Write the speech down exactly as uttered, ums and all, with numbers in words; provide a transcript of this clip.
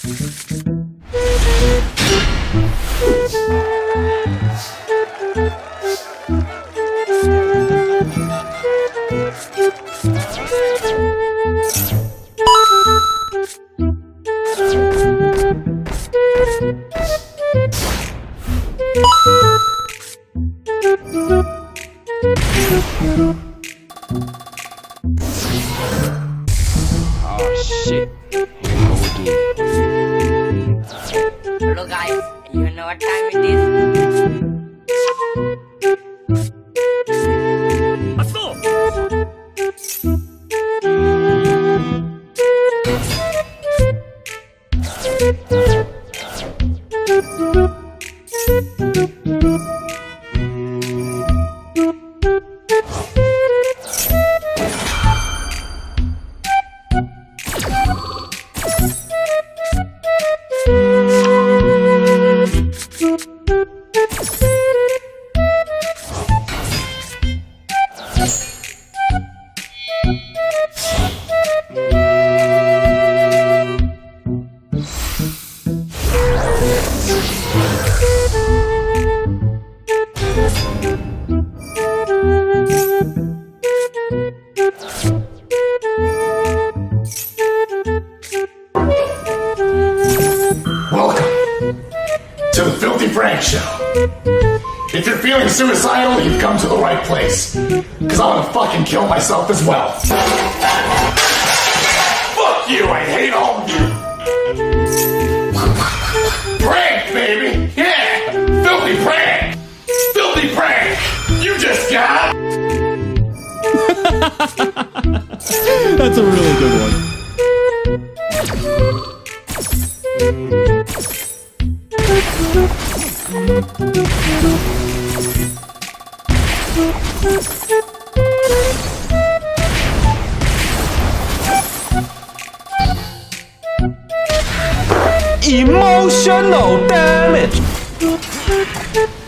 Oh shit. Here we go again. Hello guys, you know what time it is? Let's go! To the Filthy Frank Show. If you're feeling suicidal, you've come to the right place. Cause I wanna fucking kill myself as well. Fuck you, I hate all of you. Prank, baby! Yeah! Filthy prank! Filthy prank! You just got... That's a really good one. Emotional damage.